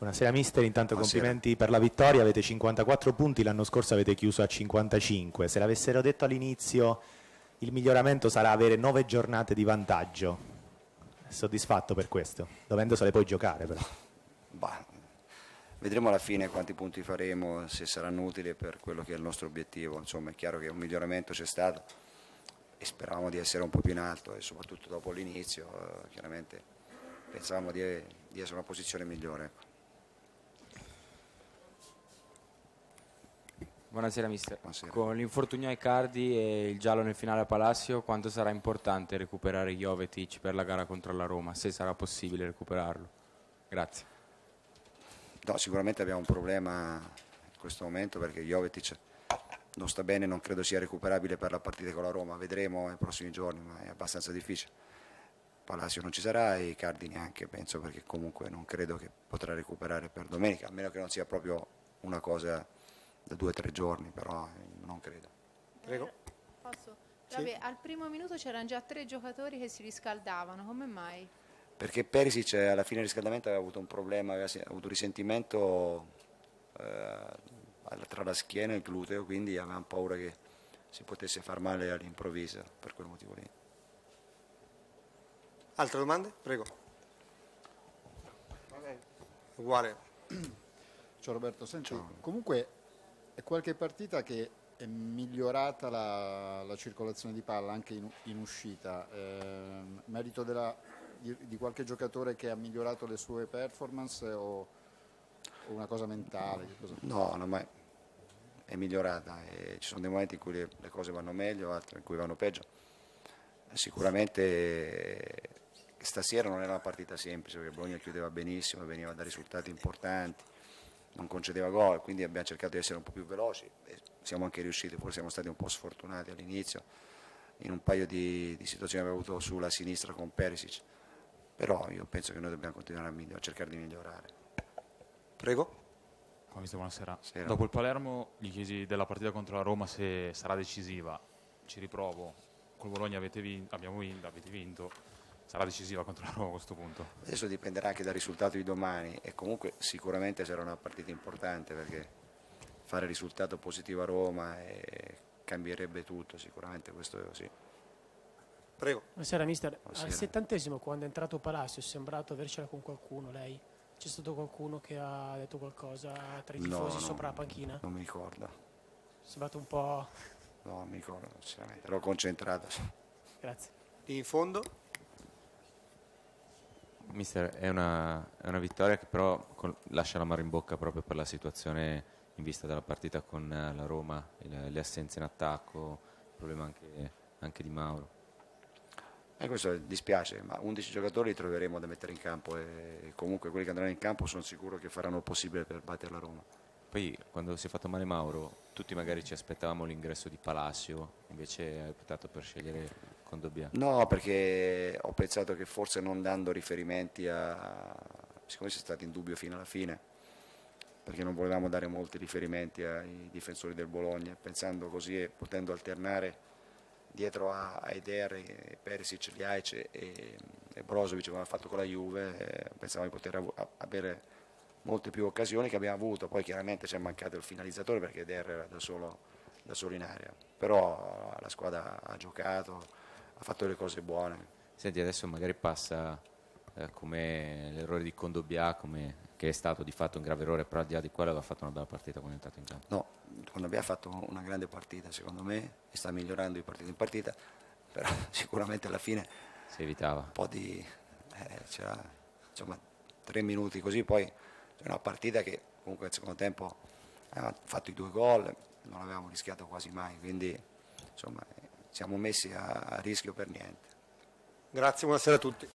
Buonasera mister, intanto Buonasera. complimenti per la vittoria, avete 54 punti, l'anno scorso avete chiuso a 55, se l'avessero detto all'inizio il miglioramento sarà avere 9 giornate di vantaggio, è soddisfatto per questo, dovendosele poi giocare però. Bah, vedremo alla fine quanti punti faremo, se saranno utili per quello che è il nostro obiettivo. Insomma, è chiaro che un miglioramento c'è stato e speravamo di essere un po' più in alto, e soprattutto dopo l'inizio chiaramente pensavamo di essere in una posizione migliore, ecco. Buonasera mister. Buonasera. Con l'infortunio ai Cardi e il giallo nel finale a Palacio, quanto sarà importante recuperare Jovetic per la gara contro la Roma, se sarà possibile recuperarlo? Grazie. No, sicuramente abbiamo un problema in questo momento perché Jovetic non sta bene, non credo sia recuperabile per la partita con la Roma, vedremo nei prossimi giorni, ma è abbastanza difficile. Palacio non ci sarà e Icardi neanche, penso, perché comunque non credo che potrà recuperare per domenica, a meno che non sia proprio una cosa da 2 o 3 giorni, però non credo. Prego. Posso? Sì. Vabbè, al primo minuto c'erano già 3 giocatori che si riscaldavano, come mai? Perché Perisic alla fine del riscaldamento aveva avuto un problema, aveva avuto risentimento tra la schiena e il gluteo, quindi avevamo paura che si potesse far male all'improvviso, per quel motivo lì. Altre domande? Prego. Uguale. Ciao Roberto, senti, Ciao. comunque è qualche partita che è migliorata la circolazione di palla anche in uscita, merito di qualche giocatore che ha migliorato le sue performance o una cosa mentale? Che cosa? No, ma è migliorata e ci sono dei momenti in cui le cose vanno meglio, altri in cui vanno peggio. Sicuramente stasera non era una partita semplice perché Bologna chiudeva benissimo, veniva da risultati importanti, non concedeva gol, quindi abbiamo cercato di essere un po' più veloci e siamo anche riusciti, pur siamo stati un po' sfortunati all'inizio in un paio di situazioni che abbiamo avuto sulla sinistra con Perisic, però io penso che noi dobbiamo continuare a cercare di migliorare. Prego. Buonasera. Sera. Dopo il Palermo gli chiesi della partita contro la Roma se sarà decisiva, ci riprovo, col Bologna abbiamo vinto, avete vinto, sarà decisiva contro la Roma a questo punto? Adesso dipenderà anche dal risultato di domani e comunque sicuramente sarà una partita importante perché fare risultato positivo a Roma cambierebbe tutto, sicuramente questo sì. Prego. Buonasera mister, Buonasera. al 70° quando è entrato Palacio è sembrato avercela con qualcuno lei? C'è stato qualcuno che ha detto qualcosa tra i tifosi sopra la panchina? Non mi ricordo, È sembrato un po'... no, non mi ricordo sinceramente, ero concentrato. Grazie. Lì in fondo. Mister, è una vittoria che però lascia l'amaro in bocca proprio per la situazione in vista della partita con la Roma, le assenze in attacco, il problema anche di Mauro. E questo dispiace, ma 11 giocatori li troveremo da mettere in campo e comunque quelli che andranno in campo sono sicuro che faranno il possibile per battere la Roma. Poi quando si è fatto male Mauro, tutti magari ci aspettavamo l'ingresso di Palacio, invece hai optato per scegliere Kondogbia. No, perché ho pensato che forse non dando riferimenti siccome si è stati in dubbio fino alla fine, perché non volevamo dare molti riferimenti ai difensori del Bologna, pensando così e potendo alternare dietro a Eder, Perisic, Ljajic e Brozovic come ha fatto con la Juve, pensavamo di poter avere molte più occasioni che abbiamo avuto, poi chiaramente ci è mancato il finalizzatore perché Eder era da solo in area, però la squadra ha giocato, ha fatto le cose buone. Senti, adesso magari passa come l'errore di Kondogbia, che è stato di fatto un grave errore, però al di là di quello aveva fatto una bella partita quando è entrato in campo. No, Kondogbia ha fatto una grande partita secondo me e sta migliorando di partita in partita, però sicuramente alla fine Si evitava. un po' di c'era insomma 3 minuti così, poi c'è una partita che comunque nel secondo tempo avevamo fatto i 2 gol, non avevamo rischiato quasi mai, quindi insomma siamo messi a rischio per niente. Grazie, buonasera a tutti.